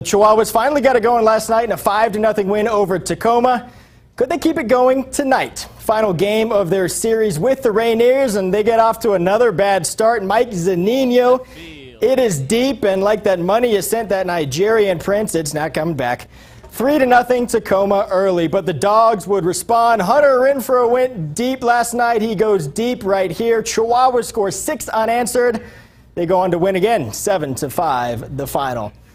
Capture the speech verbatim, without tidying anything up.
Chihuahuas finally got it going last night in a five to nothing win over Tacoma. Could they keep it going tonight? Final game of their series with the Rainiers, and they get off to another bad start. Mike Zanino, it is deep, and like that money you sent that Nigerian prince, it's not coming back. Three to nothing Tacoma early, but the Dogs would respond. Hunter in for a win deep last night. He goes deep right here. Chihuahua scores six unanswered. They go on to win again, seven to five, the final.